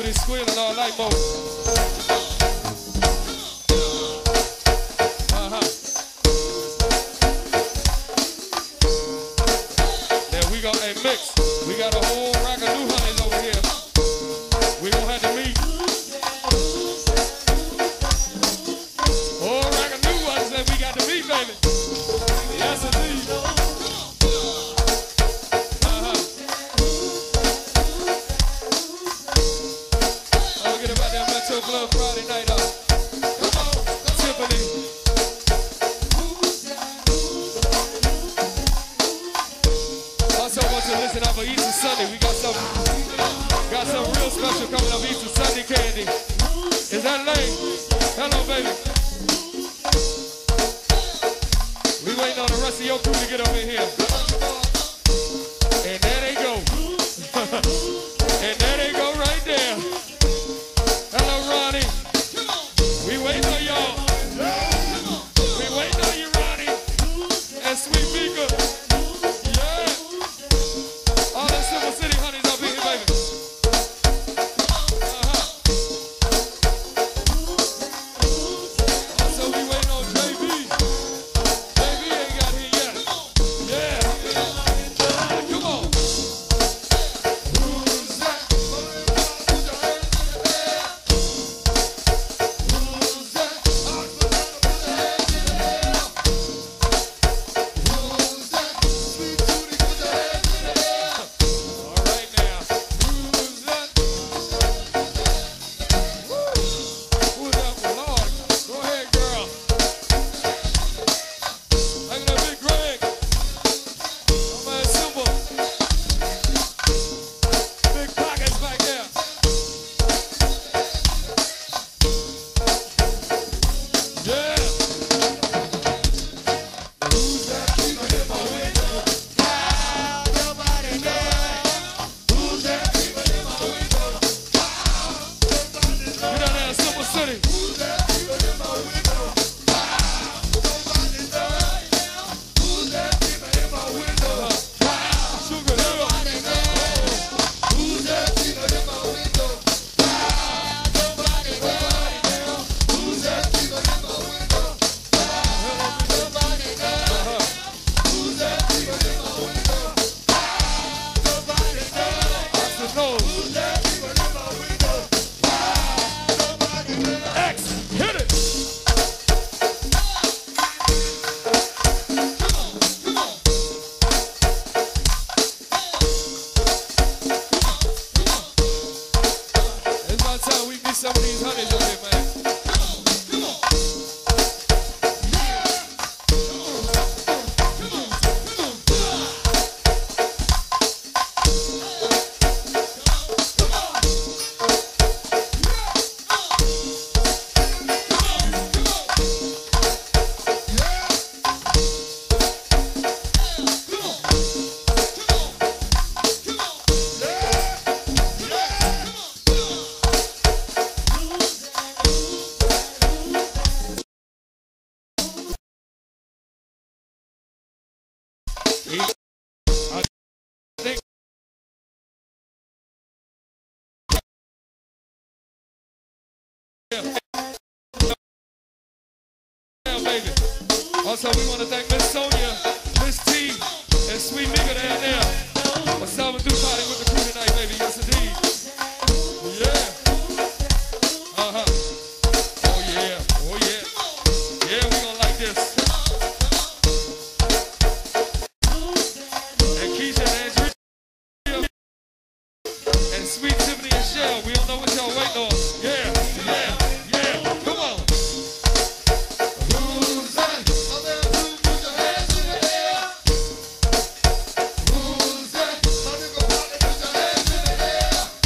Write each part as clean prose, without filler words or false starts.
activity squealing all night mode. Now we got a mix. We got a whole rack of new honeys over here. We gonna have to meet. Whole rack of new ones that we got to meet, baby. Yes, indeed. I'll get about that Metro Club Friday night up. Come on, Tiffany. Also want to listen up for Easter Sunday. We got some real special coming up Easter Sunday candy. Is that late? Hello, baby. We waiting on the rest of your crew to get up in here. And there they go. And there they go right there. Hello, Ronnie. We waiting on y'all. We waiting on you, Ronnie. And Sweet Mika. Yeah. All the Silver City honeys up in here, baby. Also, we waiting on JB. JB ain't got here yet. Yeah. Come on. Who's that? Put your hands in the air. Who's that? Put your hands in the air. Who's that? Sweet Judy, put your hands in the air. All right now. Who's that? Who's that? Lord. Go ahead, girl. Look at that big Greg. Oh, man, Simple. Big pockets back there. Yeah. Who's that peeping in my window? How nobody knows. Who's that peeping in my window? How nobody knows. Get down there in Simple City. Who's that peeping in my window? How nobody knows. Who's that peeping in my window? How Sugar Hill. Nobody knows. Who's that peeping in my window? How nobody knows. Who's that peeping in my window? How nobody knows. Who's that peeping in my window? How nobody knows. That's the nose. Who's that peeping in my window? How nobody knows. X, hit it. Come on. It's about time we meet some of these honeys up here, man. Come on. I think yeah, baby. Also, we want to thank Miss Sonia, Miss T, and Sweet Mika down there for solving through party with the crew tonight, baby. Yes, indeed. Yeah. Oh, yeah. Oh, yeah. Yeah, we gonna like this. And Keisha and Andrea and Sweet Tiffany and Shell, we don't know what y'all waiting on. Yeah. Come on. Who's that? Put your hands in the air. Who's that? Put your hands in the air.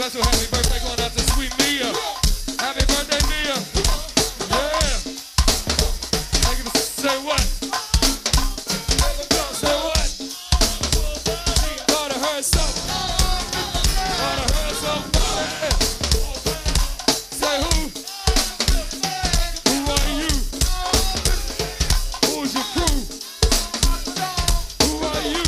special happy birthday going out to sweet Mia. Happy birthday, Mia. Yeah. Thank you. Say what? Say what? Gotta hurt something. Gotta hurt something. Say who? Who are you? Who's your crew? Who are you?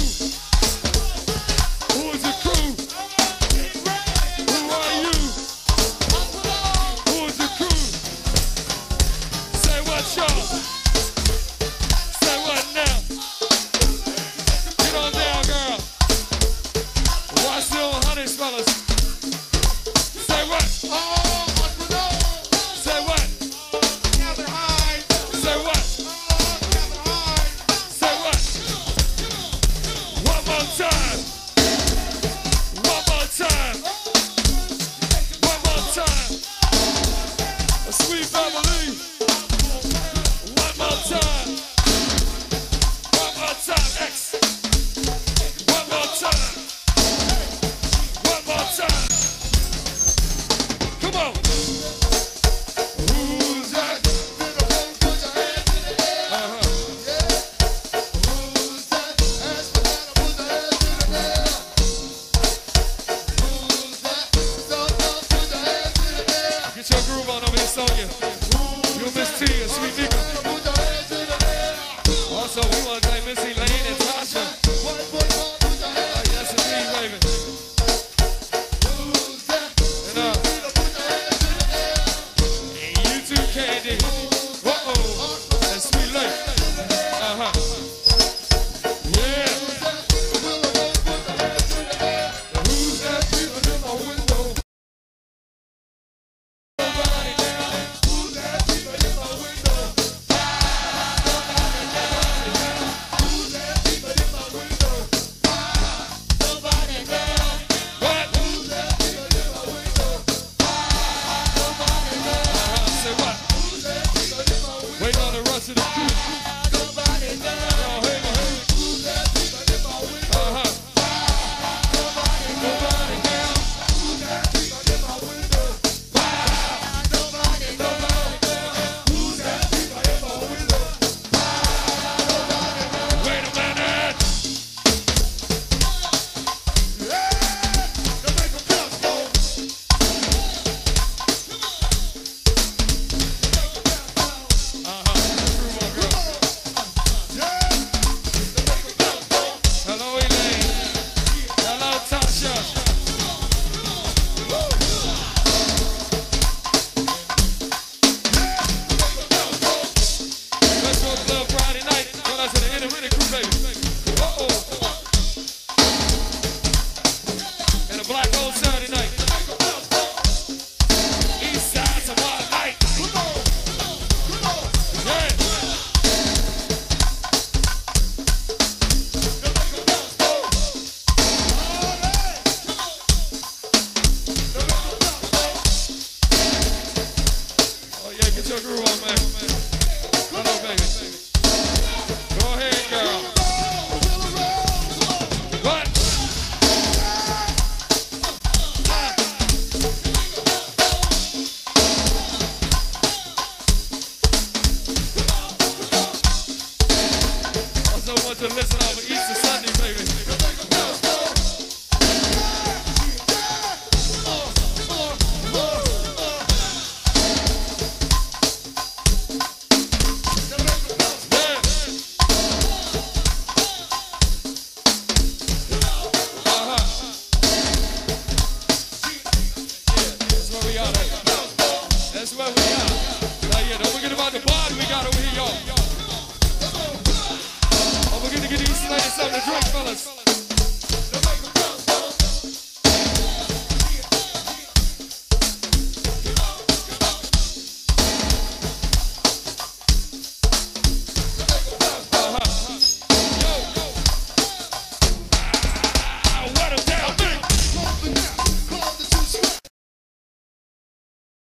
Who's your crew? Who are you? Who's your crew? Say what, y'all? Say what now? Get on down, girl. Watch the old honeys, fellas. Say what? Say what? Say what? Say what? One more time. One more time. One more time. A sweet family. One more time. One more time. X. One more time. One more time. Come on. Who's that? Uh-huh. Get your groove on over here, Sonya. You Miss T and Sweet Mika. Also, we want to thank Missy Lane and Tasha. Yes, indeed, Raven. And you too, Candy. Uh-oh. And Sweet Lane. Uh-huh. Yeah. Who's that people in my window? Nobody now. Who's that people in my window? Nobody now. Who's that people in my window? Nobody now. What? Who's that people in my window? Nobody now. Say what? Who's that people in my window? Wait on the rest of the crew. Nobody now. Oh, hey, hey. Who's that people in my window? Uh-huh. Nobody now. Who's that people in my window? Nobody now. Who's that people in my window? Wait a minute. Yeah. They make a plus phone. Hello, Elaine. Hello, Tasha. Let's go club Friday night. Go out to the Inner Riddick crew, baby. Uh-oh. And a black hole Saturday night. East side to Wild Night. Yeah. Oh yeah, get your groove on, man. Hello, baby. Go ahead, girl. What? Also want to listen off of Easter Sunday, baby. That's where we are. Now, yeah, don't forget about the party we got over here, y'all. Don't forget to get these ladies something to drink, fellas.